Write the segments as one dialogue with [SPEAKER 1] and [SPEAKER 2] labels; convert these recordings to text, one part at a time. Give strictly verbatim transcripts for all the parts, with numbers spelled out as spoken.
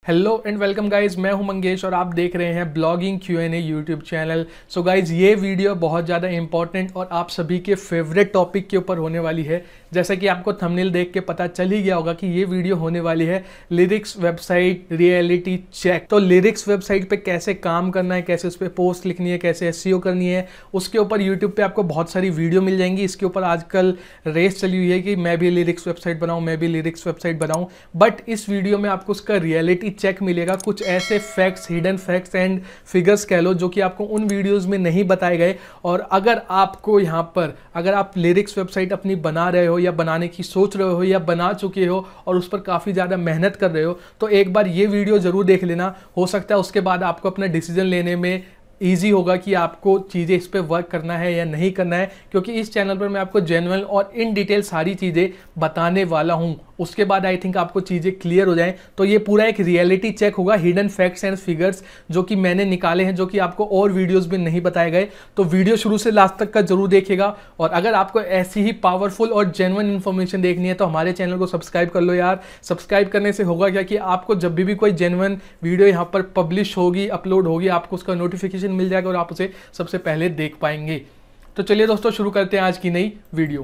[SPEAKER 1] Hello and welcome guys, मैं हूं मंगेश और आप देख रहे हैं blogging Q N A YouTube channel. So guys, ये वीडियो बहुत ज़्यादा इंपॉर्टेंट और आप सभी के फेवरेट टॉपिक के ऊपर होने वाली है। जैसा कि आपको थंबनेल देख के पता चल ही गया होगा कि ये वीडियो होने वाली है लिरिक्स वेबसाइट रियलिटी चेक। तो लिरिक्स वेबसाइट पे कैसे काम करना है, कैसे उस पर पोस्ट लिखनी है, कैसे एसईओ करनी है, उसके ऊपर यूट्यूब पे आपको बहुत सारी वीडियो मिल जाएंगी। इसके ऊपर आजकल रेस चली हुई है कि मैं भी लिरिक्स वेबसाइट बनाऊँ मैं भी लिरिक्स वेबसाइट बनाऊँ बट इस वीडियो में आपको उसका रियलिटी चेक मिलेगा। कुछ ऐसे facts, hidden facts and figures कह लो, जो कि आपको उन वीडियोस में नहीं बताए गए। और अगर आपको यहाँ पर अगर आप लिरिक्स वेबसाइट अपनी बना रहे हो या बनाने की सोच रहे हो या बना चुके हो और उस पर काफ़ी ज़्यादा मेहनत कर रहे हो, तो एक बार ये वीडियो ज़रूर देख लेना। हो सकता है उसके बाद आपको अपना डिसीजन लेने में ईजी होगा कि आपको चीज़ें इस पर वर्क करना है या नहीं करना है, क्योंकि इस चैनल पर मैं आपको जेन्युइन और इन डिटेल सारी चीज़ें बताने वाला हूं। उसके बाद आई थिंक आपको चीज़ें क्लियर हो जाएं। तो ये पूरा एक रियलिटी चेक होगा, हिडन फैक्ट्स एंड फिगर्स जो कि मैंने निकाले हैं, जो कि आपको और वीडियोस में नहीं बताए गए। तो वीडियो शुरू से लास्ट तक का जरूर देखिएगा। और अगर आपको ऐसी ही पावरफुल और जेन्युइन इन्फॉर्मेशन देखनी है तो हमारे चैनल को सब्सक्राइब कर लो यार। सब्सक्राइब करने से होगा क्या कि आपको जब भी, भी कोई जेन्युइन वीडियो यहाँ पर पब्लिश होगी, अपलोड होगी, आपको उसका नोटिफिकेशन मिल जाएगा और आप उसे सबसे पहले देख पाएंगे। तो चलिए दोस्तों, शुरू करते हैं आज की नई वीडियो।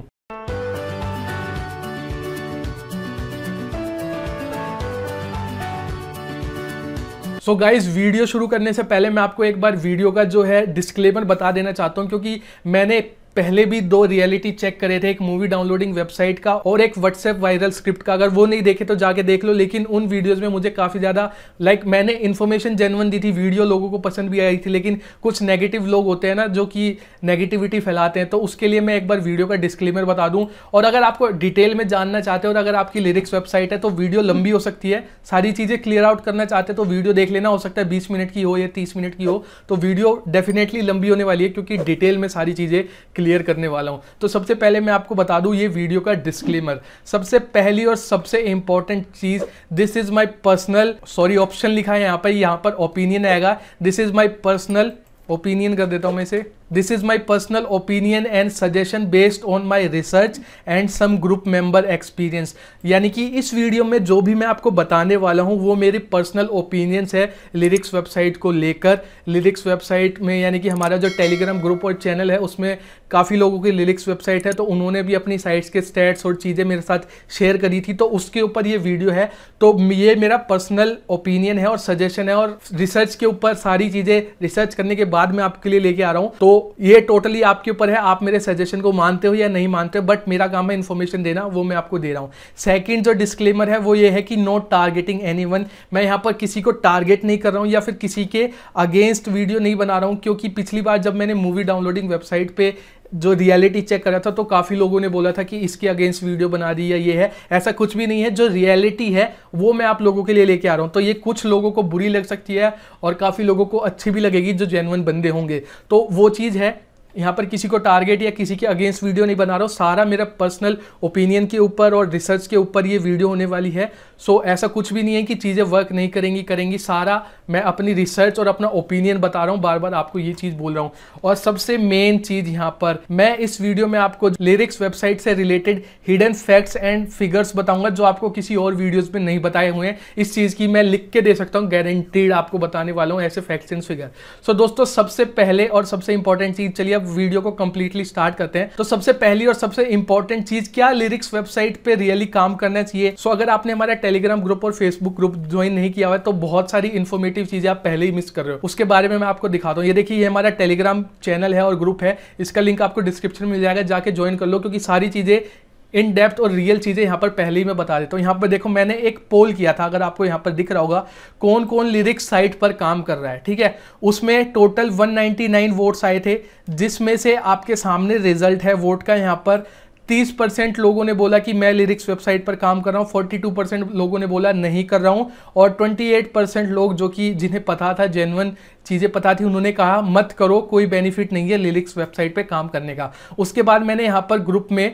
[SPEAKER 1] सो गाइज, वीडियो शुरू करने से पहले मैं आपको एक बार वीडियो का जो है डिस्क्लेमर बता देना चाहता हूं, क्योंकि मैंने पहले भी दो रियलिटी चेक करे थे, एक मूवी डाउनलोडिंग वेबसाइट का और एक व्हाट्सएप वायरल स्क्रिप्ट का। अगर वो नहीं देखे तो जाके देख लो। लेकिन उन वीडियोस में मुझे काफ़ी ज़्यादा लाइक मैंने इन्फॉर्मेशन जेन्युइन दी थी, वीडियो लोगों को पसंद भी आई थी, लेकिन कुछ नेगेटिव लोग होते हैं ना जो कि नेगेटिविटी फैलाते हैं। तो उसके लिए मैं एक बार वीडियो का डिस्क्लेमर बता दूँ। और अगर आपको डिटेल में जानना चाहते हो और अगर आपकी लिरिक्स वेबसाइट है तो वीडियो लंबी हो सकती है, सारी चीज़ें क्लियर आउट करना चाहते हो तो वीडियो देख लेना। हो सकता है बीस मिनट की हो या तीस मिनट की हो, तो वीडियो डेफिनेटली लंबी होने वाली है क्योंकि डिटेल में सारी चीज़ें क्लियर करने वाला हूं। तो सबसे पहले मैं आपको बता दूं ये वीडियो का डिस्क्लेमर। सबसे पहली और सबसे इंपॉर्टेंट चीज, this is my personal, sorry option लिखा है यहां पर, यहां पर ओपिनियन आएगा। This is my personal opinion कर देता हूं मैं इसे। This is my personal opinion and suggestion based on my research and some group member experience. यानी कि इस वीडियो में जो भी मैं आपको बताने वाला हूं वो मेरे पर्सनल ओपिनियंस है लिरिक्स वेबसाइट को लेकर। लिरिक्स वेबसाइट में यानी कि हमारा जो टेलीग्राम ग्रुप और चैनल है उसमें काफ़ी लोगों की लिरिक्स वेबसाइट है, तो उन्होंने भी अपनी साइट्स के स्टैट्स और चीज़ें मेरे साथ शेयर करी थी, तो उसके ऊपर ये वीडियो है। तो ये मेरा पर्सनल ओपिनियन है और सजेशन है, और रिसर्च के ऊपर सारी चीज़ें रिसर्च करने के बाद मैं आपके लिए लेके आ रहा हूँ। तो ये टोटली आपके ऊपर है, आप मेरे सजेशन को मानते हो या नहीं मानते हो, बट मेरा काम है इन्फॉर्मेशन देना, वो मैं आपको दे रहा हूँ। सेकंड जो डिस्क्लेमर है वो ये है कि नॉट टारगेटिंग एनीवन। मैं यहाँ पर किसी को टारगेट नहीं कर रहा हूँ या फिर किसी के अगेंस्ट वीडियो नहीं बना रहा हूँ, क्योंकि पिछली बार जब मैंने मूवी डाउनलोडिंग वेबसाइट पे जो रियलिटी चेक करा था तो काफ़ी लोगों ने बोला था कि इसके अगेंस्ट वीडियो बना दी या ये है। ऐसा कुछ भी नहीं है, जो रियलिटी है वो मैं आप लोगों के लिए लेके आ रहा हूँ। तो ये कुछ लोगों को बुरी लग सकती है और काफ़ी लोगों को अच्छी भी लगेगी जो जेन्युइन बंदे होंगे। तो वो चीज़ है, यहाँ पर किसी को टारगेट या किसी के अगेंस्ट वीडियो नहीं बना रहा हूँ। सारा मेरा पर्सनल ओपिनियन के ऊपर और रिसर्च के ऊपर ये वीडियो होने वाली है। सो ऐसा कुछ भी नहीं है कि चीज़ें वर्क नहीं करेंगी, करेंगी। सारा मैं अपनी रिसर्च और अपना ओपिनियन बता रहा हूँ, बार बार आपको ये चीज़ बोल रहा हूँ। और सबसे मेन चीज़ यहाँ पर, मैं इस वीडियो में आपको लिरिक्स वेबसाइट से related hidden facts and figures बताऊंगा जो आपको किसी और वीडियोज़ में नहीं बताए हुए हैं। इस चीज़ की मैं लिख के दे सकता हूँ, गारंटीड आपको बताने वाला हूँ ऐसे फैक्ट्स एंड फिगर। सो दोस्तों, सबसे पहले और सबसे इंपॉर्टेंट चीज़, चलिए वीडियो को कंप्लीटली स्टार्ट करते हैं। तो सबसे पहली और सबसे इंपॉर्टेंट चीज, क्या लिरिक्स वेबसाइट पे रियली काम करना चाहिए। सो अगर आपने हमारा टेलीग्राम ग्रुप और फेसबुक ग्रुप ज्वाइन नहीं किया हुआ है तो बहुत सारी इंफॉर्मेटिव चीजें आप पहले ही मिस कर रहे हो, उसके बारे में मैं आपको दिखाता हूं। ये देखिए, ये हमारा टेलीग्राम चैनल है और ग्रुप है, इसका लिंक आपको डिस्क्रिप्शन में मिल जाएगा, जाके ज्वाइन कर लो, क्योंकि सारी चीजें इन डेप्थ और रियल चीज़ें यहाँ पर पहले ही मैं बता देता हूँ। यहाँ पर देखो, मैंने एक पोल किया था, अगर आपको यहाँ पर दिख रहा होगा कौन कौन लिरिक्स साइट पर काम कर रहा है, ठीक है। उसमें टोटल एक सौ निन्यानवे वोट्स आए थे, जिसमें से आपके सामने रिजल्ट है वोट का। यहाँ पर तीस परसेंट लोगों ने बोला कि मैं लिरिक्स वेबसाइट पर काम कर रहा हूँ, बयालीस परसेंट लोगों ने बोला नहीं कर रहा हूँ, और अट्ठाईस परसेंट लोग जो कि जिन्हें पता था, जेन्युइन चीज़ें पता थी, उन्होंने कहा मत करो, कोई बेनिफिट नहीं है लिरिक्स वेबसाइट पे काम करने का। उसके बाद मैंने यहाँ पर ग्रुप में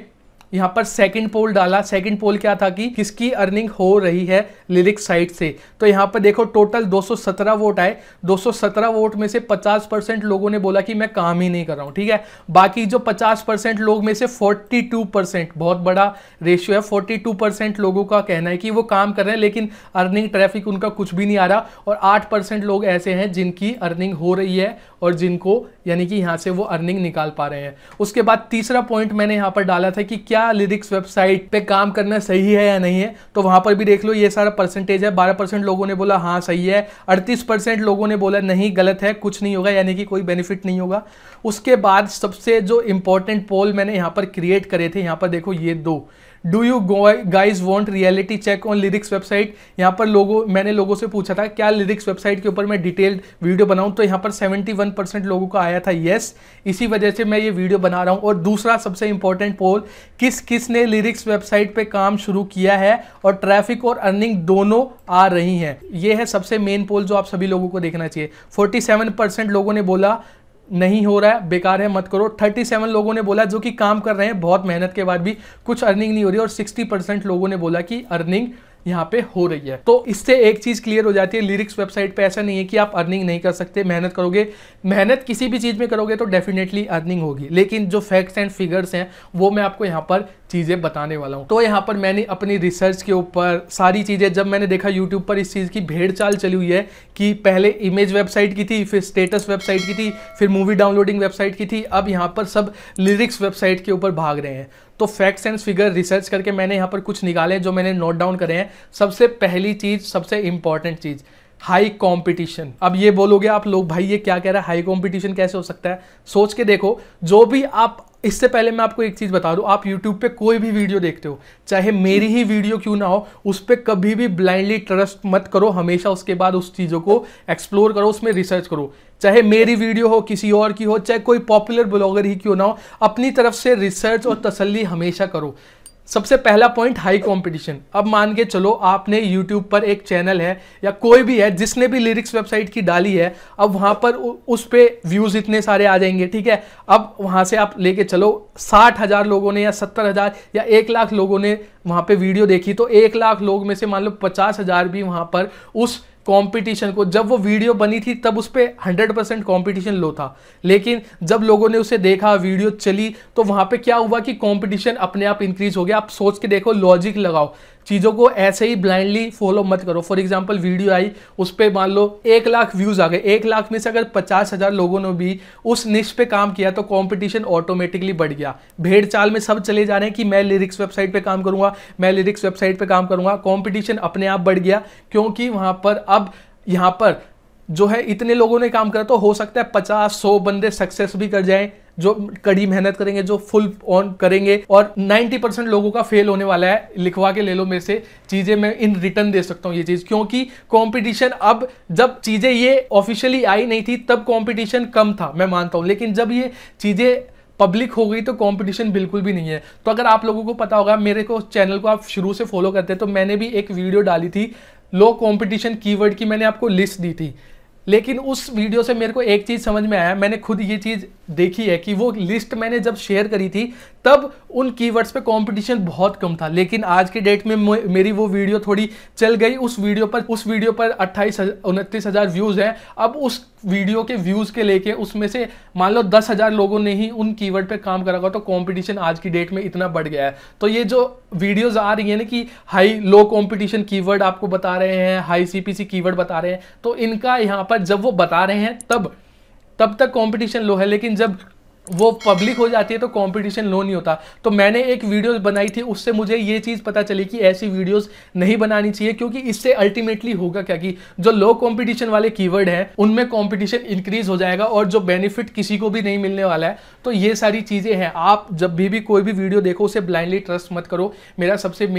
[SPEAKER 1] यहाँ पर सेकंड पोल डाला। सेकंड पोल क्या था कि किसकी अर्निंग हो रही है लिरिक्स साइट से। तो यहाँ पर देखो टोटल दो सौ सत्रह वोट आए। दो सौ सत्रह वोट में से पचास परसेंट लोगों ने बोला कि मैं काम ही नहीं कर रहा हूँ, ठीक है। बाकी जो पचास परसेंट लोग में से बयालीस परसेंट, बहुत बड़ा रेशियो है, बयालीस परसेंट लोगों का कहना है कि वो काम कर रहे हैं लेकिन अर्निंग ट्रैफिक उनका कुछ भी नहीं आ रहा। और आठ परसेंट लोग ऐसे हैं जिनकी अर्निंग हो रही है और जिनको यानी कि यहां से वो अर्निंग निकाल पा रहे हैं। उसके बाद तीसरा पॉइंट मैंने यहां पर डाला था कि क्या लिरिक्स वेबसाइट पे काम करना सही है या नहीं है। तो वहां पर भी देख लो ये सारा परसेंटेज है। बारह परसेंट लोगों ने बोला हाँ सही है, अड़तीस परसेंट लोगों ने बोला नहीं गलत है, कुछ नहीं होगा, यानी कि कोई बेनिफिट नहीं होगा। उसके बाद सबसे जो इंपॉर्टेंट पोल मैंने यहां पर क्रिएट करे थे, यहां पर देखो ये दो, do you guys want reality check on lyrics website. यहाँ पर लोगों मैंने लोगों से पूछा था क्या लिरिक्स वेबसाइट के ऊपर मैं डिटेल्ड वीडियो बनाऊं, तो यहाँ पर इकहत्तर परसेंट लोगों का आया था यस, इसी वजह से मैं ये वीडियो बना रहा हूं। और दूसरा सबसे इंपॉर्टेंट पोल, किस किस ने लिरिक्स वेबसाइट पे काम शुरू किया है और ट्रैफिक और अर्निंग दोनों आ रही हैं। ये है सबसे मेन पोल जो आप सभी लोगों को देखना चाहिए। सैंतालीस परसेंट लोगों ने बोला नहीं हो रहा है, बेकार है, मत करो। सैंतीस लोगों ने बोला जो कि काम कर रहे हैं बहुत मेहनत के बाद भी कुछ अर्निंग नहीं हो रही, और साठ परसेंट लोगों ने बोला कि अर्निंग यहाँ पे हो रही है। तो इससे एक चीज क्लियर हो जाती है, लिरिक्स वेबसाइट पे ऐसा नहीं है कि आप अर्निंग नहीं कर सकते। मेहनत करोगे, मेहनत किसी भी चीज में करोगे तो डेफिनेटली अर्निंग होगी। लेकिन जो फैक्ट्स एंड फिगर्स हैं वो मैं आपको यहाँ पर चीजें बताने वाला हूँ। तो यहाँ पर मैंने अपनी रिसर्च के ऊपर सारी चीजें, जब मैंने देखा यूट्यूब पर इस चीज की भेड़ चाल चली हुई है कि पहले इमेज वेबसाइट की थी, फिर स्टेटस वेबसाइट की थी, फिर मूवी डाउनलोडिंग वेबसाइट की थी, अब यहाँ पर सब लिरिक्स वेबसाइट के ऊपर भाग रहे हैं। तो फैक्ट्स एंड फिगर रिसर्च करके मैंने यहाँ पर कुछ निकाले जो मैंने नोट डाउन करे हैं। सबसे पहली चीज, सबसे इंपॉर्टेंट चीज, हाई कंपटीशन। अब ये बोलोगे आप लोग भाई ये क्या कह रहा है, हाई कंपटीशन कैसे हो सकता है। सोच के देखो, जो भी आप, इससे पहले मैं आपको एक चीज बता दूं, आप YouTube पे कोई भी वीडियो देखते हो, चाहे मेरी ही वीडियो क्यों ना हो, उस पर कभी भी ब्लाइंडली ट्रस्ट मत करो। हमेशा उसके बाद उस चीजों को एक्सप्लोर करो, उसमें रिसर्च करो। चाहे मेरी वीडियो हो, किसी और की हो, चाहे कोई पॉपुलर ब्लॉगर ही क्यों ना हो, अपनी तरफ से रिसर्च और तसल्ली हमेशा करो। सबसे पहला पॉइंट, हाई कंपटीशन। अब मान के चलो आपने YouTube पर एक चैनल है या कोई भी है जिसने भी लिरिक्स वेबसाइट की डाली है, अब वहां पर उस पे व्यूज इतने सारे आ जाएंगे, ठीक है। अब वहां से आप लेके चलो साठ हजार लोगों ने या सत्तर हजार या एक लाख लोगों ने वहां पे वीडियो देखी, तो एक लाख लोग में से मान लो पचास हजार भी वहां पर उस कंपटीशन को, जब वो वीडियो बनी थी तब उस पे हंड्रेड परसेंट कंपटीशन लो था, लेकिन जब लोगों ने उसे देखा, वीडियो चली, तो वहां पे क्या हुआ कि कंपटीशन अपने आप इंक्रीज हो गया। आप सोच के देखो, लॉजिक लगाओ, चीजों को ऐसे ही ब्लाइंडली फॉलो मत करो। फॉर एग्जांपल वीडियो आई, उस पे मान लो एक लाख व्यूज आ गए, एक लाख में से अगर पचास हजार लोगों ने भी उस निश पे काम किया तो कंपटीशन ऑटोमेटिकली बढ़ गया। भेड़ चाल में सब चले जा रहे हैं कि मैं लिरिक्स वेबसाइट पे काम करूंगा, मैं लिरिक्स वेबसाइट पे काम करूंगा, कंपटीशन अपने आप बढ़ गया, क्योंकि वहां पर अब यहां पर जो है इतने लोगों ने काम करा, तो हो सकता है पचास सौ बंदे सक्सेस भी कर जाएं जो कड़ी मेहनत करेंगे, जो फुल ऑन करेंगे, और नब्बे परसेंट लोगों का फेल होने वाला है। लिखवा के ले लो मेरे से, चीजें मैं इन रिटर्न दे सकता हूं ये चीज, क्योंकि कंपटीशन, अब जब चीजें ये ऑफिशियली आई नहीं थी तब कंपटीशन कम था, मैं मानता हूं, लेकिन जब ये चीजें पब्लिक हो गई तो कंपटीशन बिल्कुल भी नहीं है। तो अगर आप लोगों को पता होगा, मेरे को चैनल को आप शुरू से फॉलो करते हैं, तो मैंने भी एक वीडियो डाली थी लो कंपटीशन कीवर्ड की, मैंने आपको लिस्ट दी थी। लेकिन उस वीडियो से मेरे को एक चीज समझ में आया, मैंने खुद ये चीज देखी है कि वो लिस्ट मैंने जब शेयर करी थी तब उन कीवर्ड्स पे कंपटीशन बहुत कम था, लेकिन आज के डेट में मेरी वो वीडियो थोड़ी चल गई। उस वीडियो पर उस वीडियो पर अट्ठाईस उनतीस हजार व्यूज हैं। अब उस वीडियो के व्यूज के लेके उसमें से मान लो दस हजार लोगों ने ही उन कीवर्ड पे काम करा होगा, तो कंपटीशन आज की डेट में इतना बढ़ गया है। तो ये जो वीडियोज आ रही है ना कि हाई लो कंपटीशन कीवर्ड आपको बता रहे हैं, हाई सीपीसी कीवर्ड बता रहे हैं, तो इनका यहाँ पर जब वो बता रहे हैं तब तब तक कंपटीशन लो है, लेकिन जब वो पब्लिक हो जाती है तो कंपटीशन लो नहीं होता। तो मैंने एक वीडियोस बनाई थी, उससे मुझे ये चीज पता चली कि ऐसी वीडियोस नहीं बनानी चाहिए, क्योंकि इससे अल्टीमेटली होगा क्या कि जो लो कंपटीशन वाले कीवर्ड हैं उनमें कंपटीशन इंक्रीज हो जाएगा और जो बेनिफिट किसी को भी नहीं मिलने वाला है। तो ये सारी चीजें हैं, आप जब भी भी कोई भी वीडियो देखो उसे ब्लाइंडली ट्रस्ट मत करो। मेरा सबसे मेन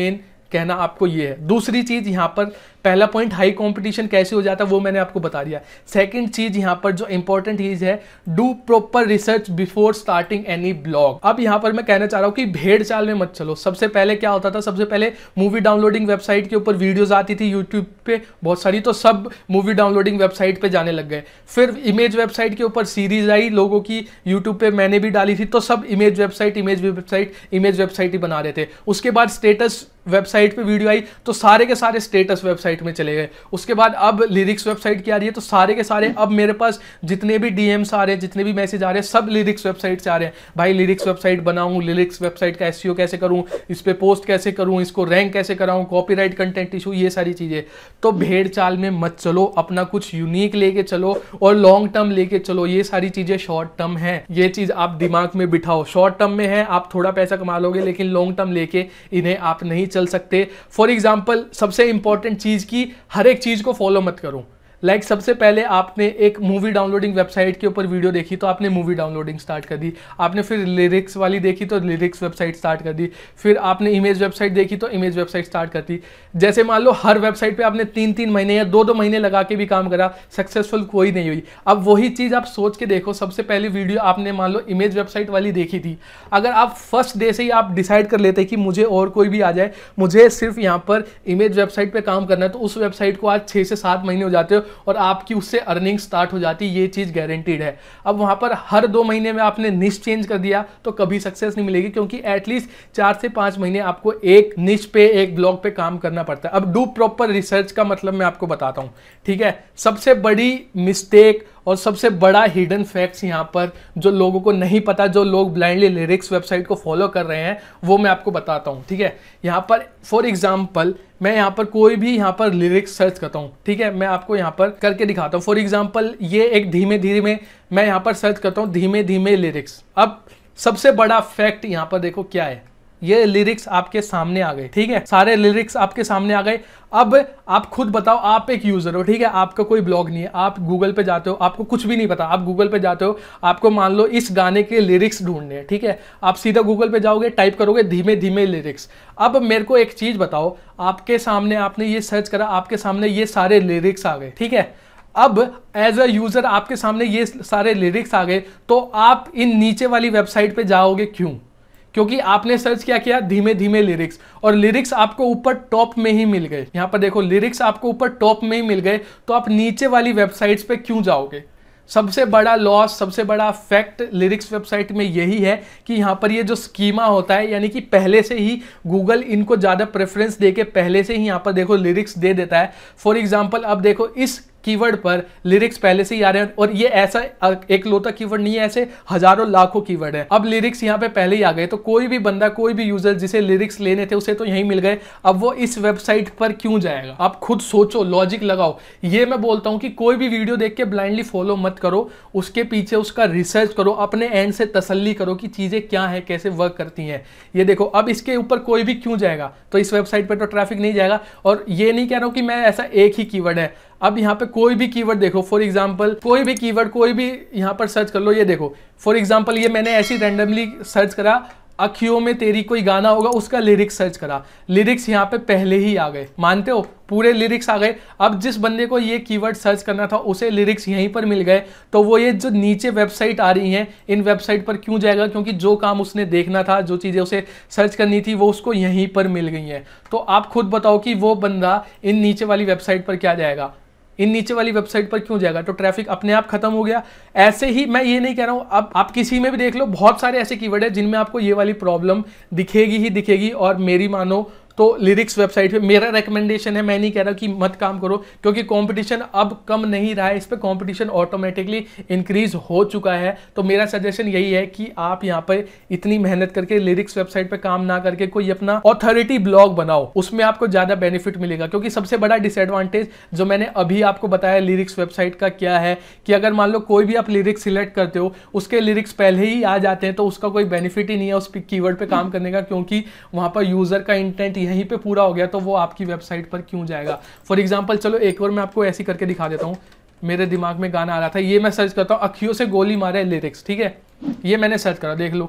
[SPEAKER 1] कहना आपको ये है। दूसरी चीज यहाँ पर, पहला पॉइंट हाई कंपटीशन कैसे हो जाता है वो मैंने आपको बता दिया। सेकंड चीज यहाँ पर जो इंपॉर्टेंट चीज है, do proper research before starting any blog. अब यहाँ पर मैं कहना चाह रहा हूँ कि भेड़ चाल में मत चलो। सबसे पहले क्या होता था, सबसे पहले मूवी डाउनलोडिंग वेबसाइट के ऊपर वीडियोज आती थी यूट्यूब पे बहुत सारी, तो सब मूवी डाउनलोडिंग वेबसाइट पे जाने लग गए। फिर इमेज वेबसाइट के ऊपर सीरीज आई लोगों की, यूट्यूब पे मैंने भी डाली थी, तो सब image website image website image website ही बना रहे थे। उसके बाद स्टेटस वेबसाइट पे वीडियो आई तो सारे के सारे स्टेटस वेबसाइट में चले गए। उसके बाद अब लिरिक्स वेबसाइट की आ रही है तो सारे के सारे अब मेरे पास जितने भी डीएम्स आ रहे हैं, जितने भी मैसेज आ रहे हैं, सब लिरिक्स वेबसाइट से आ रहे हैं। भाई लिरिक्स वेबसाइट बनाऊं, लिरिक्स वेबसाइट का एसईओ कैसे करूं, इस पे पोस्ट कैसे करूं, इसको रैंक कैसे कराऊं, कॉपीराइट कंटेंट इशू, ये सारी चीजें। तो भेड़ चाल में मत चलो, अपना कुछ यूनिक लेके चलो और लॉन्ग टर्म लेके चलो। ये सारी चीजें शॉर्ट टर्म है, ये चीज आप दिमाग में बिठाओ। शॉर्ट टर्म में है आप थोड़ा पैसा कमा लोगे, लेकिन लॉन्ग टर्म लेके इन्हें आप नहीं चल सकते। फॉर एग्जाम्पल सबसे इंपॉर्टेंट चीज की हर एक चीज को फॉलो मत करो। लाइक like, सबसे पहले आपने एक मूवी डाउनलोडिंग वेबसाइट के ऊपर वीडियो देखी तो आपने मूवी डाउनलोडिंग स्टार्ट कर दी। आपने फिर लिरिक्स वाली देखी तो लिरिक्स वेबसाइट स्टार्ट कर दी। फिर आपने इमेज वेबसाइट देखी तो इमेज वेबसाइट स्टार्ट कर दी। जैसे मान लो हर वेबसाइट पे आपने तीन तीन महीने या दो दो महीने लगा के भी काम करा, सक्सेसफुल कोई नहीं हुई। अब वही चीज़ आप सोच के देखो, सबसे पहली वीडियो आपने मान लो इमेज वेबसाइट वाली देखी थी, अगर आप फर्स्ट डे से ही आप डिसाइड कर लेते कि मुझे और कोई भी आ जाए, मुझे सिर्फ यहाँ पर इमेज वेबसाइट पर काम करना है, तो उस वेबसाइट को आज छः से सात महीने हो जाते हो और आपकी से अर्निंग स्टार्ट हो जाती है। ये चीज गारंटीड है। अब वहां पर हर दो महीने में आपने निश चेंज कर दिया तो कभी सक्सेस नहीं मिलेगी, क्योंकि एटलीस्ट चार से पांच महीने आपको एक निश पे एक ब्लॉग पे काम करना पड़ता है। अब डू प्रॉपर रिसर्च का मतलब मैं आपको बताता हूं, ठीक है। सबसे बड़ी मिस्टेक और सबसे बड़ा हिडन फैक्ट्स यहाँ पर जो लोगों को नहीं पता, जो लोग ब्लाइंडली लिरिक्स वेबसाइट को फॉलो कर रहे हैं, वो मैं आपको बताता हूँ, ठीक है। यहाँ पर फॉर एग्जांपल मैं यहाँ पर कोई भी यहाँ पर लिरिक्स सर्च करता हूँ, ठीक है, मैं आपको यहाँ पर करके दिखाता हूँ। फॉर एग्जांपल ये एक धीमे धीमे मैं यहाँ पर सर्च करता हूँ, धीमे धीमे लिरिक्स। अब सबसे बड़ा फैक्ट यहाँ पर देखो क्या है, ये लिरिक्स आपके सामने आ गए, ठीक है, सारे लिरिक्स आपके सामने आ गए। अब आप खुद बताओ, आप एक यूजर हो, ठीक है, आपका कोई ब्लॉग नहीं है, आप गूगल पे जाते हो, आपको कुछ भी नहीं पता, आप गूगल पे जाते हो, आपको मान लो इस गाने के लिरिक्स ढूंढने हैं, ठीक है, आप सीधा गूगल पे जाओगे, टाइप करोगे धीमे धीमे लिरिक्स। अब मेरे को एक चीज बताओ, आपके सामने आपने ये सर्च करा, आपके सामने ये सारे लिरिक्स आ गए, ठीक है। अब एज अ यूजर आपके सामने ये सारे लिरिक्स आ गए, तो आप इन नीचे वाली वेबसाइट पे जाओगे क्यों? क्योंकि आपने सर्च क्या किया, धीमे धीमे लिरिक्स, और लिरिक्स आपको ऊपर टॉप में ही मिल गए। यहां पर देखो लिरिक्स आपको ऊपर टॉप में ही मिल गए, तो आप नीचे वाली वेबसाइट्स पे क्यों जाओगे? सबसे बड़ा लॉस, सबसे बड़ा फैक्ट लिरिक्स वेबसाइट में यही है कि यहाँ पर ये जो स्कीमा होता है, यानी कि पहले से ही गूगल इनको ज़्यादा प्रेफरेंस देके पहले से ही यहाँ पर देखो लिरिक्स दे देता है। फॉर एग्जांपल अब देखो इस कीवर्ड पर लिरिक्स पहले से ही आ रहे हैं, और ये ऐसा एक लोता कीवर्ड नहीं है, ऐसे हजारों लाखों कीवर्ड है। अब लिरिक्स यहाँ पे पहले ही आ गए, तो कोई भी बंदा, कोई भी यूजर जिसे लिरिक्स लेने थे उसे तो यहीं मिल गए, अब वो इस वेबसाइट पर क्यों जाएगा? आप खुद सोचो, लॉजिक लगाओ। ये मैं बोलता हूं कि कोई भी वीडियो देख के ब्लाइंडली फॉलो मत करो, उसके पीछे उसका रिसर्च करो, अपने एंड से तसल्ली करो कि चीजें क्या है, कैसे वर्क करती हैं। ये देखो अब इसके ऊपर कोई भी क्यों जाएगा, तो इस वेबसाइट पर तो ट्रैफिक नहीं जाएगा। और ये नहीं कह रहा हूं कि मैं ऐसा एक ही कीवर्ड है, अब यहाँ पे कोई भी कीवर्ड देखो, फॉर एग्जांपल कोई भी कीवर्ड कोई भी यहाँ पर सर्च कर लो। ये देखो फॉर एग्जांपल ये मैंने ऐसी रैंडमली सर्च करा, अखियों में तेरी कोई गाना होगा, उसका लिरिक्स सर्च करा, लिरिक्स यहाँ पे पहले ही आ गए, मानते हो, पूरे लिरिक्स आ गए। अब जिस बंदे को ये कीवर्ड सर्च करना था उसे लिरिक्स यहीं पर मिल गए, तो वो ये जो नीचे वेबसाइट आ रही हैं इन वेबसाइट पर क्यों जाएगा? क्योंकि जो काम उसने देखना था, जो चीज़ें उसे सर्च करनी थी, वो उसको यहीं पर मिल गई हैं। तो आप खुद बताओ कि वो बंदा इन नीचे वाली वेबसाइट पर क्या जाएगा, इन नीचे वाली वेबसाइट पर क्यों जाएगा? तो ट्रैफिक अपने आप खत्म हो गया। ऐसे ही मैं ये नहीं कह रहा हूं, अब आप किसी में भी देख लो, बहुत सारे ऐसे कीवर्ड है जिनमें आपको ये वाली प्रॉब्लम दिखेगी ही दिखेगी। और मेरी मानो तो लिरिक्स वेबसाइट पे मेरा रिकमेंडेशन है, मैं नहीं कह रहा कि मत काम करो, क्योंकि कंपटीशन अब कम नहीं रहा है, इस पे कंपटीशन ऑटोमेटिकली इंक्रीज हो चुका है। तो मेरा सजेशन यही है कि आप यहाँ पे इतनी मेहनत करके लिरिक्स वेबसाइट पे काम ना करके कोई अपना ऑथोरिटी ब्लॉग बनाओ, उसमें आपको ज्यादा बेनिफिट मिलेगा। क्योंकि सबसे बड़ा डिसएडवांटेज जो मैंने अभी आपको बताया लिरिक्स वेबसाइट का क्या है कि अगर मान लो कोई भी आप लिरिक्स सिलेक्ट करते हो, उसके लिरिक्स पहले ही आ जाते हैं, तो उसका कोई बेनिफिट ही नहीं है उस कीवर्ड पे काम करने का, क्योंकि वहां पर यूजर का इंटेंट यहीं पे पूरा हो गया, तो वो आपकी वेबसाइट पर क्यों जाएगा? फॉर एग्जांपल चलो एक और मैं आपको ऐसी करके दिखा देता हूं। मेरे दिमाग में गाना आ रहा था, ये मैं सर्च करता हूं, अखियों से गोली मारे लिरिक्स, ठीक है, ये मैंने सर्च करा, देख लो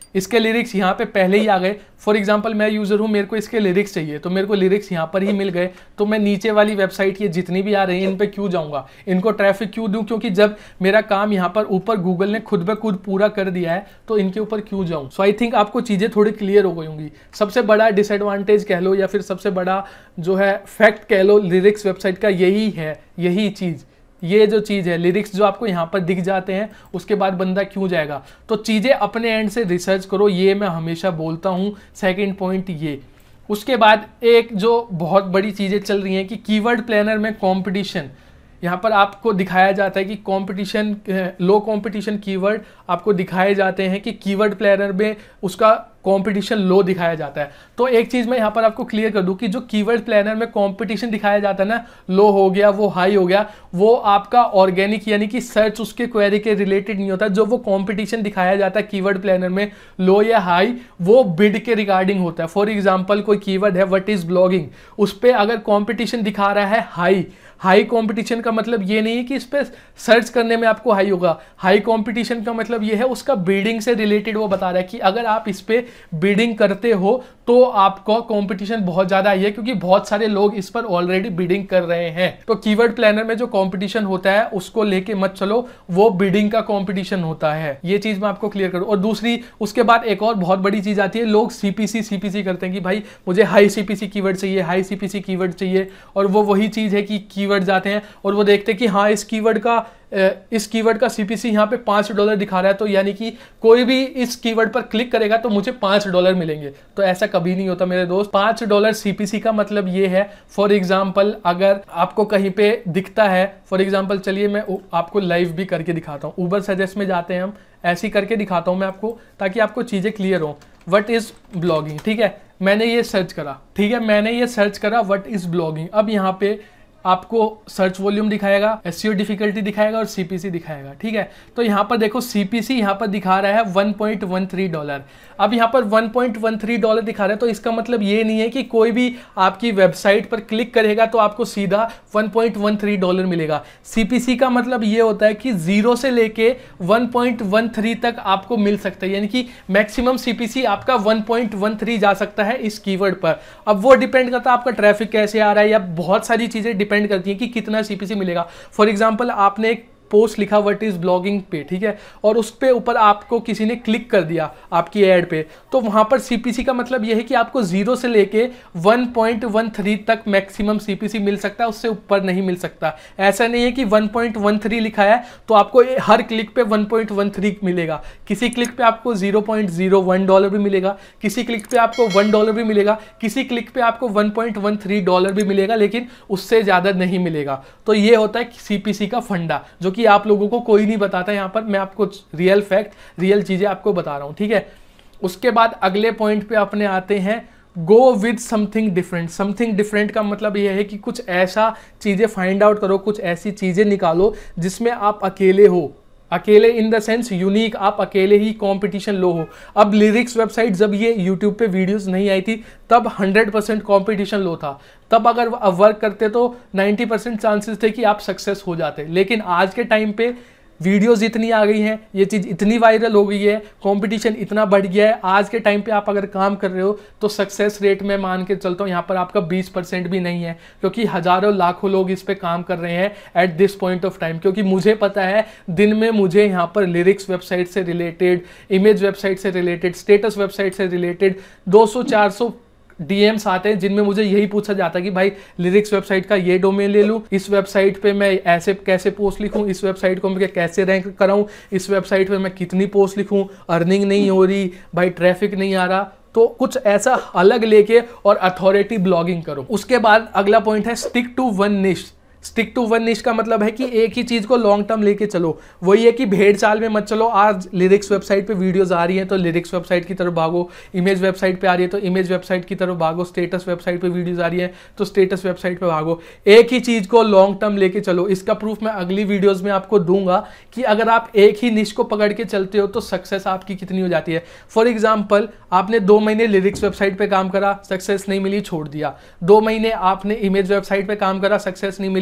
[SPEAKER 1] इसके लिरिक्स यहाँ पे पहले ही आ गए। फॉर एग्जांपल मैं यूज़र हूँ, मेरे को इसके लिरिक्स चाहिए तो मेरे को लिरिक्स यहाँ पर ही मिल गए, तो मैं नीचे वाली वेबसाइट ये जितनी भी आ रही हैं इन पे क्यों जाऊँगा, इनको ट्रैफिक क्यों दूँ, क्योंकि जब मेरा काम यहाँ पर ऊपर गूगल ने खुद ब खुद पूरा कर दिया है तो इनके ऊपर क्यों जाऊँ। सो आई थिंक आपको चीज़ें थोड़ी क्लियर हो गई होंगी। सबसे बड़ा डिसएडवांटेज कह लो या फिर सबसे बड़ा जो है फैक्ट कह लो लिरिक्स वेबसाइट का यही है, यही चीज़, ये जो चीज़ है लिरिक्स जो आपको यहाँ पर दिख जाते हैं उसके बाद बंदा क्यों जाएगा। तो चीज़ें अपने एंड से रिसर्च करो, ये मैं हमेशा बोलता हूँ। सेकंड पॉइंट ये। उसके बाद एक जो बहुत बड़ी चीज़ें चल रही हैं कि कीवर्ड प्लानर में कंपटीशन, यहाँ पर आपको दिखाया जाता है कि कंपटीशन, लो कंपटीशन कीवर्ड आपको दिखाए जाते हैं कि कीवर्ड प्लानर में उसका कंपटीशन लो दिखाया जाता है। तो एक चीज़ मैं यहाँ पर आपको क्लियर कर दूं कि जो कीवर्ड प्लानर में कंपटीशन दिखाया जाता है ना, लो हो गया, वो हाई हो गया, वो आपका ऑर्गेनिक यानी कि सर्च उसके क्वेरी के रिलेटेड नहीं होता। जो वो कंपटीशन दिखाया जाता है कीवर्ड प्लानर में लो या हाई, वो बिड के रिगार्डिंग होता है। फॉर एग्जाम्पल कोई कीवर्ड है व्हाट इज ब्लॉगिंग, उस पर अगर कॉम्पिटिशन दिखा रहा है हाई, हाई कंपटीशन का मतलब ये नहीं है कि इस पर सर्च करने में आपको हाई होगा। हाई कंपटीशन का मतलब ये है उसका बिडिंग से रिलेटेड वो बता रहा है कि अगर आप इस पे बिडिंग करते हो तो आपको कंपटीशन बहुत ज़्यादा आई है, क्योंकि बहुत सारे लोग इस पर ऑलरेडी बिडिंग कर रहे हैं। तो कीवर्ड प्लानर में जो कंपटीशन होता है उसको लेके मत चलो, वो बिडिंग का कंपटीशन होता है। ये चीज़ मैं आपको क्लियर करूँ। और दूसरी उसके बाद एक और बहुत बड़ी चीज़ आती है, लोग सीपीसी सीपीसी करते हैं कि भाई मुझे हाई सीपीसी कीवर्ड चाहिए, हाई सीपीसी कीवर्ड चाहिए, और वो वही चीज़ है कि कीवर्ड जाते हैं और वो देखते हैं कि हाँ इस कीवर्ड का इस कीवर्ड का सीपीसी यहाँ पे पाँच डॉलर दिखा रहा है, तो यानी कि कोई भी इस कीवर्ड पर क्लिक करेगा तो मुझे पाँच डॉलर मिलेंगे। तो ऐसा कभी नहीं होता मेरे दोस्त। पाँच डॉलर सीपीसी का मतलब ये है, फॉर एग्जांपल अगर आपको कहीं पे दिखता है, फॉर एग्जांपल चलिए मैं आपको लाइव भी करके दिखाता हूँ। ऊबर सजेस्ट में जाते हैं हम, ऐसे ही करके दिखाता हूँ मैं आपको ताकि आपको चीज़ें क्लियर हो। व्हाट इज़ ब्लॉगिंग, ठीक है, मैंने ये सर्च करा, ठीक है, मैंने ये सर्च करा व्हाट इज़ ब्लॉगिंग। अब यहाँ पे आपको सर्च वॉल्यूम दिखाएगा, एसईओ डिफिकल्टी दिखाएगा और सीपीसी दिखाएगा, ठीक है। तो यहाँ पर देखो सीपीसी यहाँ पर दिखा रहा है one point one three dollar. अब यहाँ पर one point one three dollar दिखा रहा है, तो इसका मतलब ये नहीं है कि कोई भी आपकी वेबसाइट पर क्लिक करेगा तो आपको सीधा one point one three dollar मिलेगा। सीपीसी का मतलब ये होता है कि जीरो से लेके वन पॉइंट वन थ्री तक आपको मिल सकता है, यानी कि मैक्सिमम सीपीसी आपका वन पॉइंट वन थ्री जा सकता है इस कीवर्ड पर। अब वो डिपेंड करता है आपका ट्रैफिक कैसे आ रहा है, या बहुत सारी चीजें डिपेंड करती है कि कितना सीपीसी मिलेगा। फॉर एग्जांपल आपने एक पोस्ट लिखा व्हाट इज ब्लॉगिंग पे, ठीक है, और उस पे ऊपर आपको किसी ने क्लिक कर दिया आपकी ऐड पे, तो वहां पर सीपीसी का मतलब यह है कि आपको जीरो से लेके वन पॉइंट वन थ्री तक मैक्सिमम सीपीसी मिल सकता है, उससे ऊपर नहीं मिल सकता। ऐसा नहीं है कि वन पॉइंट वन थ्री लिखा है तो आपको हर क्लिक पे वन पॉइंट वन थ्री मिलेगा। किसी क्लिक पे आपको zero point zero one dollar भी मिलेगा, किसी क्लिक पे आपको वन डॉलर भी मिलेगा, किसी क्लिक पे आपको one point one three dollar भी मिलेगा, लेकिन उससे ज्यादा नहीं मिलेगा। तो ये होता है सीपीसी का फंडा, जो कि आप लोगों को कोई नहीं बताता। यहां पर मैं आपको रियल फैक्ट, रियल चीजें आपको बता रहा हूं, ठीक है। उसके बाद अगले पॉइंट पे अपने आते हैं, go with something different. Something different का मतलब यह है कि कुछ ऐसा चीजें फाइंड आउट करो, कुछ ऐसी चीजें निकालो जिसमें आप अकेले हो, अकेले इन द सेंस यूनिक, आप अकेले ही कंपटीशन लो हो। अब लिरिक्स वेबसाइट जब ये यूट्यूब पे वीडियोस नहीं आई थी तब हंड्रेड परसेंट कॉम्पिटिशन लो था, तब अगर वर्क करते तो नाइन्टी परसेंट चांसेस थे कि आप सक्सेस हो जाते। लेकिन आज के टाइम पे वीडियोस इतनी आ गई हैं, ये चीज़ इतनी वायरल हो गई है, कंपटीशन इतना बढ़ गया है, आज के टाइम पे आप अगर काम कर रहे हो तो सक्सेस रेट में मान के चलता हूँ यहाँ पर आपका बीस परसेंट भी नहीं है, क्योंकि हज़ारों लाखों लोग इस पे काम कर रहे हैं at this point of time. क्योंकि मुझे पता है दिन में मुझे यहाँ पर लिरिक्स वेबसाइट से रिलेटेड, इमेज वेबसाइट से रिलेटेड, स्टेटस वेबसाइट से रिलेटेड दो सौ चार सौ डीएम्स आते हैं जिनमें मुझे यही पूछा जाता है कि भाई लिरिक्स वेबसाइट का ये डोमेन ले लूँ, इस वेबसाइट पे मैं ऐसे कैसे पोस्ट लिखूँ, इस वेबसाइट को मैं कैसे रैंक कराऊँ, इस वेबसाइट पे मैं कितनी पोस्ट लिखूँ, अर्निंग नहीं हो रही भाई, ट्रैफिक नहीं आ रहा। तो कुछ ऐसा अलग लेके और अथॉरिटी ब्लॉगिंग करो। उसके बाद अगला पॉइंट है stick to one niche. Stick to one niche का मतलब है कि एक ही चीज को लॉन्ग टर्म लेके चलो। वही है कि भेड़ चाल में मत चलो। आज लिरिक्स वेबसाइट पे वीडियोस आ रही हैं तो लिरिक्स वेबसाइट की तरफ भागो, इमेज वेबसाइट पे आ रही है तो इमेज वेबसाइट की तरफ भागो, स्टेटस वेबसाइट पे वीडियोस आ रही है तो स्टेटस वेबसाइट पे भागो। एक ही चीज को लॉन्ग टर्म लेके चलो। इसका प्रूफ मैं अगली वीडियोज में आपको दूंगा कि अगर आप एक ही निश को पकड़ के चलते हो तो सक्सेस आपकी कितनी हो जाती है। फॉर एग्जाम्पल आपने दो महीने लिरिक्स वेबसाइट पे काम करा, सक्सेस नहीं मिली, छोड़ दिया। दो महीने आपने इमेज वेबसाइट पे काम करा, सक्सेस नहीं मिली,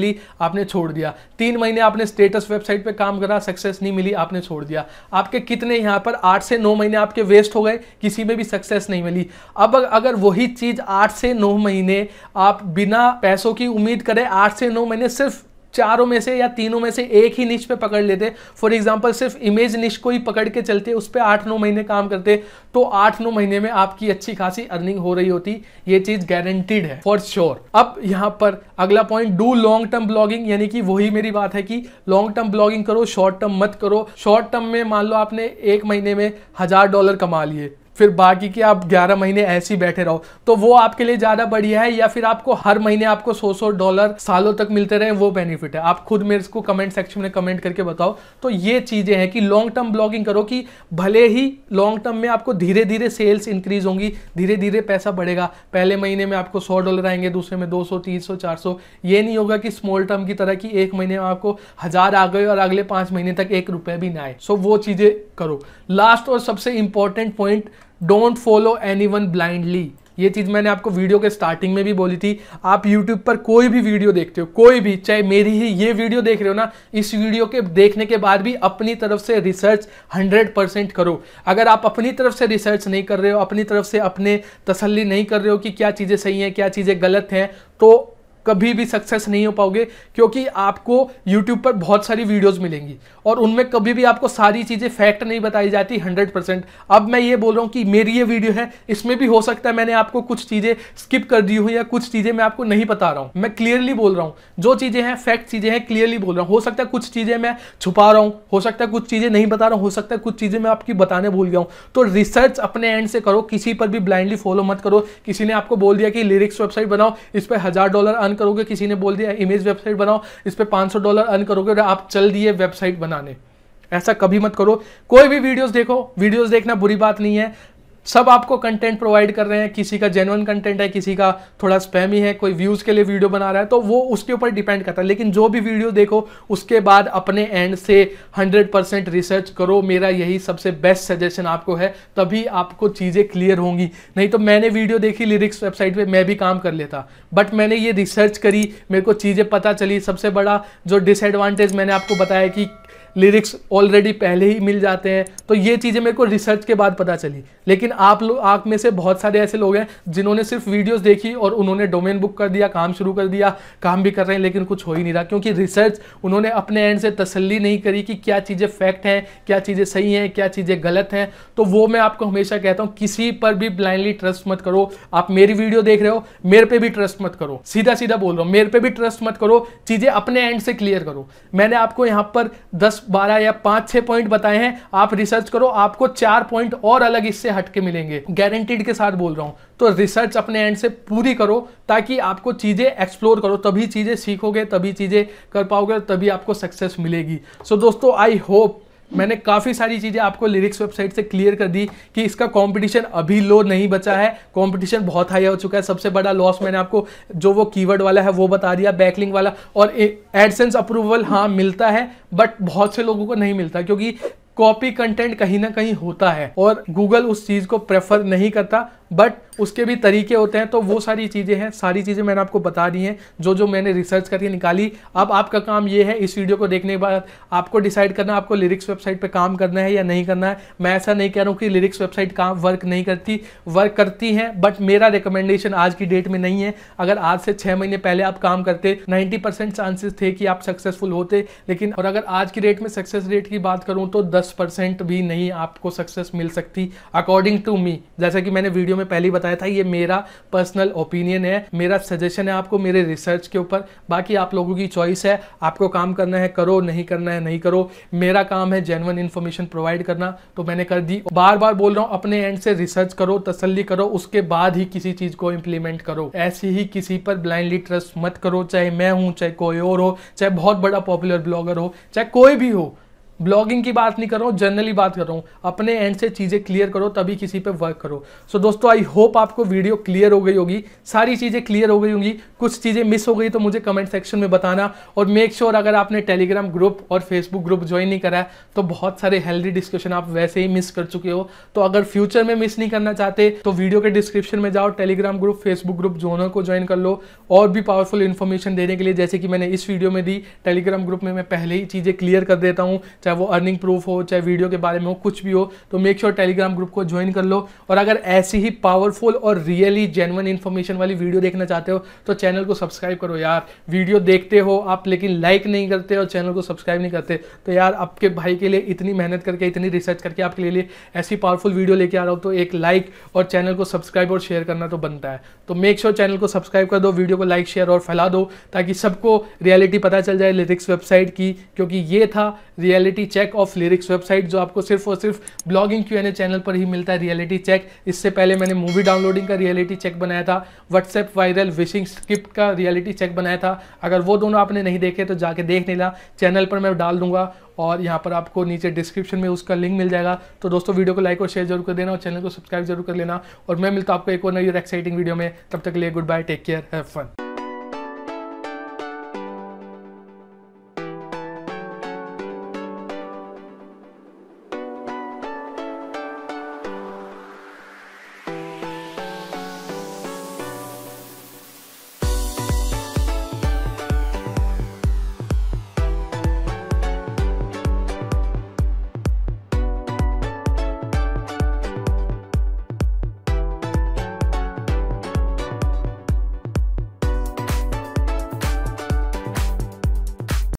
[SPEAKER 1] मिली, आपने छोड़ दिया। तीन महीने आपने स्टेटस वेबसाइट पे काम करा, सक्सेस नहीं मिली, आपने छोड़ दिया। आपके कितने यहाँ पर आठ से नौ महीने आपके वेस्ट हो गए, किसी में भी सक्सेस नहीं मिली। अब अगर वही चीज आठ से नौ महीने आप बिना पैसों की उम्मीद करें, आठ से नौ महीने सिर्फ चारों में से या तीनों में से एक ही निश पे पकड़ लेते, फॉर एग्जांपल सिर्फ इमेज निश को ही पकड़ के चलते, उस पे आठ नौ महीने काम करते, तो आठ नौ महीने में आपकी अच्छी खासी अर्निंग हो रही होती। ये चीज गारंटीड है फॉर श्योर। अब यहां पर अगला point, do long term blogging, यानी कि वही मेरी बात है कि लॉन्ग टर्म ब्लॉगिंग करो, शॉर्ट टर्म मत करो। शॉर्ट टर्म में मान लो आपने एक महीने में हजार डॉलर कमा लिए, फिर बाकी के आप ग्यारह महीने ऐसे ही बैठे रहो, तो वो आपके लिए ज्यादा बढ़िया है, या फिर आपको हर महीने आपको सौ सौ डॉलर सालों तक मिलते रहे, वो बेनिफिट है। आप खुद मेरे को कमेंट सेक्शन में कमेंट करके बताओ। तो ये चीजें हैं कि लॉन्ग टर्म ब्लॉगिंग करो, कि भले ही लॉन्ग टर्म में आपको धीरे धीरे सेल्स इंक्रीज होंगी, धीरे धीरे पैसा बढ़ेगा। पहले महीने में आपको सौ डॉलर आएंगे, दूसरे में दो सौ, तीन सौ, चार सौ। ये नहीं होगा कि स्मॉल टर्म की तरह की एक महीने में आपको हजार आ गए और अगले पांच महीने तक एक रुपए भी ना आए। सो वो चीजें करो। लास्ट और सबसे important point, don't follow anyone blindly. ये चीज मैंने आपको वीडियो के स्टार्टिंग में भी बोली थी। आप YouTube पर कोई भी वीडियो देखते हो, कोई भी, चाहे मेरी ही ये वीडियो देख रहे हो ना, इस वीडियो के देखने के बाद भी अपनी तरफ से रिसर्च हंड्रेड परसेंट करो। अगर आप अपनी तरफ से रिसर्च नहीं कर रहे हो, अपनी तरफ से अपने तसल्ली नहीं कर रहे हो कि क्या चीजें सही हैं, क्या चीजें गलत हैं, तो कभी भी सक्सेस नहीं हो पाओगे। क्योंकि आपको YouTube पर बहुत सारी वीडियोस मिलेंगी और उनमें कभी भी आपको सारी चीजें फैक्ट नहीं बताई जाती हंड्रेड परसेंट। अब मैं ये बोल रहा हूं कि मेरी ये वीडियो है, इसमें भी हो सकता है मैंने आपको कुछ चीजें स्किप कर दी हो या कुछ चीजें मैं आपको नहीं बता रहा हूं। मैं क्लियरली बोल रहा हूं, जो चीजें हैं फैक्ट चीजें हैं, क्लियरली बोल रहा हूं। हो सकता है कुछ चीजें मैं छुपा रहा हूं, हो सकता है कुछ चीजें नहीं बता रहा हूं, हो सकता है कुछ चीजें मैं आपकी बताने भूल गया हूं। तो रिसर्च अपने एंड से करो, किसी पर भी ब्लाइंडली फॉलो मत करो। किसी ने आपको बोल दिया कि लिरिक्स वेबसाइट बनाओ, इस पर हजार डॉलर अर्न करोगे, किसी ने बोल इमेज वेबसाइट बनाओ, इस पे पाँच सौ डॉलर अर्न करोगे और आप चल दिए वेबसाइट बनाने। ऐसा कभी मत करो। कोई भी वीडियोस देखो, वीडियोस देखना बुरी बात नहीं है, सब आपको कंटेंट प्रोवाइड कर रहे हैं। किसी का जेन्युइन कंटेंट है, किसी का थोड़ा स्पैमी है, कोई व्यूज के लिए वीडियो बना रहा है, तो वो उसके ऊपर डिपेंड करता है। लेकिन जो भी वीडियो देखो उसके बाद अपने एंड से हंड्रेड परसेंट रिसर्च करो। मेरा यही सबसे बेस्ट सजेशन आपको है, तभी आपको चीज़ें क्लियर होंगी। नहीं तो मैंने वीडियो देखी लिरिक्स वेबसाइट पे, मैं भी काम कर लेता, बट मैंने ये रिसर्च करी, मेरे को चीज़ें पता चली। सबसे बड़ा जो डिसएडवांटेज मैंने आपको बताया कि लिरिक्स ऑलरेडी पहले ही मिल जाते हैं, तो ये चीज़ें मेरे को रिसर्च के बाद पता चली। लेकिन आप लोग, आप में से बहुत सारे ऐसे लोग हैं जिन्होंने सिर्फ वीडियोस देखी और उन्होंने डोमेन बुक कर दिया, काम शुरू कर दिया, काम भी कर रहे हैं लेकिन कुछ हो ही नहीं रहा, क्योंकि रिसर्च उन्होंने अपने एंड से तसल्ली नहीं करी कि क्या चीज़ें फैक्ट हैं, क्या चीज़ें सही हैं, क्या चीज़ें गलत हैं। तो वो मैं आपको हमेशा कहता हूँ, किसी पर भी ब्लाइंडली ट्रस्ट मत करो। आप मेरी वीडियो देख रहे हो, मेरे पे भी ट्रस्ट मत करो, सीधा सीधा बोल रहा हूँ, मेरे पे भी ट्रस्ट मत करो। चीज़ें अपने एंड से क्लियर करो। मैंने आपको यहाँ पर दस बारह या पांच छह पॉइंट बताए हैं, आप रिसर्च करो, आपको चार पॉइंट और अलग इससे हटके मिलेंगे, गारंटीड के साथ बोल रहा हूं। तो रिसर्च अपने एंड से पूरी करो, ताकि आपको चीजें एक्सप्लोर करो, तभी चीजें सीखोगे, तभी चीजें कर पाओगे, तभी आपको सक्सेस मिलेगी। सो so, दोस्तों, आई होप मैंने काफ़ी सारी चीज़ें आपको लिरिक्स वेबसाइट से क्लियर कर दी कि इसका कंपटीशन अभी लो नहीं बचा है, कंपटीशन बहुत हाई हो चुका है। सबसे बड़ा लॉस मैंने आपको जो वो कीवर्ड वाला है वो बता दिया, बैकलिंक वाला, और एडसेंस अप्रूवल हाँ मिलता है, बट बहुत से लोगों को नहीं मिलता, क्योंकि कॉपी कंटेंट कहीं ना कहीं होता है और गूगल उस चीज़ को प्रेफर नहीं करता, बट उसके भी तरीके होते हैं। तो वो सारी चीज़ें हैं, सारी चीज़ें मैंने आपको बता दी हैं, जो जो मैंने रिसर्च करके निकाली। अब आपका काम ये है, इस वीडियो को देखने के बाद आपको डिसाइड करना आपको लिरिक्स वेबसाइट पे काम करना है या नहीं करना है। मैं ऐसा नहीं कह रहा हूँ कि लिरिक्स वेबसाइट काम वर्क नहीं करती, वर्क करती हैं, बट मेरा रिकमेंडेशन आज की डेट में नहीं है। अगर आज से छः महीने पहले आप काम करते, नाइन्टी परसेंट चांसेस थे कि आप सक्सेसफुल होते, लेकिन और अगर आज की डेट में सक्सेस रेट की बात करूँ तो दस परसेंट भी नहीं आपको सक्सेस मिल सकती, अकॉर्डिंग टू मी। जैसा कि मैंने वीडियो में पहले ही बताया था, ये मेरा पर्सनल ओपिनियन है, मेरा सजेशन है आपको मेरे रिसर्च के ऊपर। बाकी आप लोगों की चॉइस है, आपको काम करना है करो, नहीं करना है नहीं करो। मेरा काम है जेन्युइन इन्फॉर्मेशन प्रोवाइड करना, तो मैंने कर दी। बार बार बोल रहा हूँ, अपने एंड से रिसर्च करो, तसल्ली करो, उसके बाद ही किसी चीज को इंप्लीमेंट करो। ऐसे ही किसी पर ब्लाइंडली ट्रस्ट मत करो, चाहे मैं हूं, चाहे कोई और हो, चाहे बहुत बड़ा पॉपुलर ब्लॉगर हो, चाहे कोई भी हो। ब्लॉगिंग की बात नहीं कर रहा हूँ, जनरली बात कर रहा हूँ। अपने एंड से चीज़ें क्लियर करो तभी किसी पे वर्क करो। सो so, दोस्तों आई होप आपको वीडियो क्लियर हो गई होगी, सारी चीज़ें क्लियर हो गई होंगी। कुछ चीज़ें मिस हो गई तो मुझे कमेंट सेक्शन में बताना। और मेक श्योर अगर आपने टेलीग्राम ग्रुप और फेसबुक ग्रुप ज्वाइन नहीं करा है तो बहुत सारे हेल्दी डिस्कशन आप वैसे ही मिस कर चुके हो। तो अगर फ्यूचर में मिस नहीं करना चाहते तो वीडियो के डिस्क्रिप्शन में जाओ, टेलीग्राम ग्रुप फेसबुक ग्रुप दोनों को ज्वाइन कर लो। और भी पावरफुल इन्फॉर्मेशन देने के लिए जैसे कि मैंने इस वीडियो में दी, टेलीग्राम ग्रुप में मैं पहले ही चीज़ें क्लियर कर देता हूँ, चाहे वो अर्निंग प्रूफ हो, चाहे वीडियो के बारे में हो, कुछ भी हो। तो मेक श्योर टेलीग्राम ग्रुप को ज्वाइन कर लो। और अगर ऐसी ही पावरफुल और रियली जेन्युइन इन्फॉर्मेशन वाली वीडियो देखना चाहते हो तो चैनल को सब्सक्राइब करो यार। वीडियो देखते हो आप लेकिन लाइक नहीं करते और चैनल को सब्सक्राइब नहीं करते, तो यार आपके भाई के लिए इतनी मेहनत करके, इतनी रिसर्च करके आपके लिए ऐसी पावरफुल वीडियो लेके आ रहा हूँ, तो एक लाइक और चैनल को सब्सक्राइब और शेयर करना तो बनता है। तो मेक श्योर चैनल को सब्सक्राइब कर दो, वीडियो को लाइक शेयर और फैला दो ताकि सबको रियलिटी पता चल जाए लिरिक्स वेबसाइट की। क्योंकि ये था reality check of lyrics website, जो आपको सिर्फ और सिर्फ blogging Q N A channel पर ही मिलता है रियलिटी चेक। इससे पहले मैंने मूवी डाउनलोडिंग का रियलिटी चेक बनाया था, व्हाट्सएप वायरल विशिंग स्क्रिप्ट का रियलिटी चेक बनाया था। अगर वो दोनों आपने नहीं देखे तो जाके देख लेना, चैनल पर मैं डाल दूंगा और यहाँ पर आपको नीचे डिस्क्रिप्शन में उसका लिंक मिल जाएगा। तो दोस्तों वीडियो को लाइक और शेयर जरूर कर देना और चैनल को सब्सक्राइब जरूर कर लेना। और मैं मिलता हूँ आपको एक और नई और एक्साइटिंग वीडियो में, तब तक के लिए good bye, take care, have fun.